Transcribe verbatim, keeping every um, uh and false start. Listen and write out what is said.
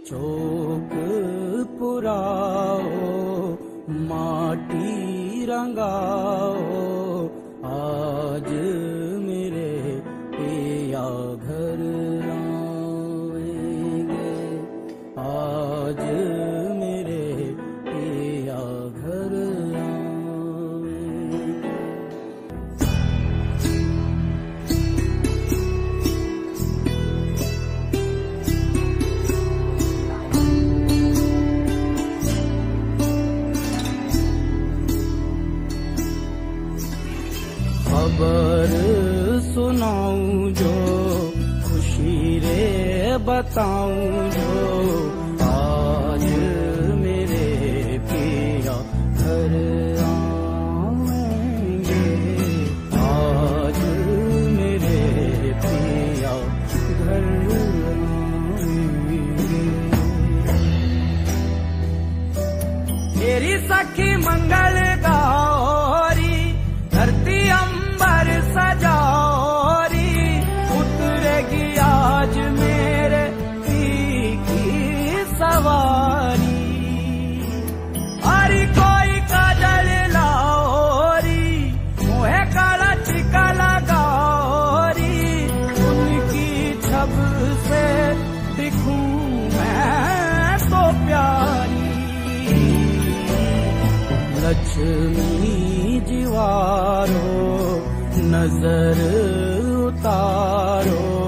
चौक पुराओ माटी रंगाओ आज मेरे पिया घर आएंगे आज मेरे पिया घर आएंगे। खबर सुनाऊं जो खुशी रे बताऊं जो आज मेरे पिया घर आएंगे आज मेरे पिया घर आएंगे। मेरी सखी मंगल गौरी धरती अंबर सजारी उतरेगी आज मेरे पी की सवारी। अरे कोई काजल लाओरी मोहे काला टीका लगाओरी उनकी छब से दिखूं मैं तो प्यारी। लक्ष्मी जीवारो नजर उतारो